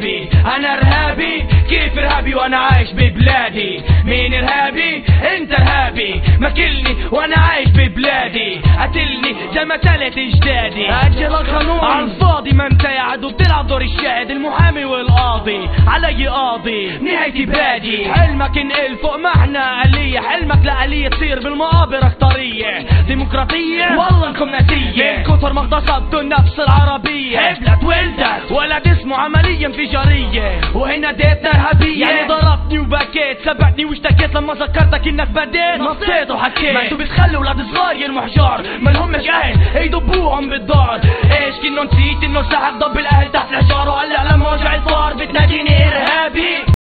ارهابي، انا ارهابي. كيف ارهابي وانا عايش ببلادي؟ مين ارهابي؟ انت ارهابي. ماكلني وانا عايش ببلادي، قتلني زي ما قتلت اجدادي. اجل القانون عن فاضي، ما انت يا عدو بتلعب دور الشاهد، المحامي والقاضي علي قاضي. نهايتي بادي، حلمك انقل فوق معنى آلية، حلمك لآلية تصير بالمقابر اختارية ديمقراطية. والله انكم ناسية من كتر ما اغتصبتوا النفس العربية. حفلة ولدت ولد اسمه عملية انفجارية، وهنا ديتنا ارهابية. يعني ضربتني وبكيت، سبقتني واشتكيت لما ذكرتك انك بديت نصيت وحكيت. ما انتوا بتخلوا ولاد صغار يرموا حجار، ما لهمش اهل يدبوهم بالدار. ايش كنو نسيت انه ساعة ضب الاهل تحت الحجار، وهلا لما وجعي صار بتناديني ارهابي.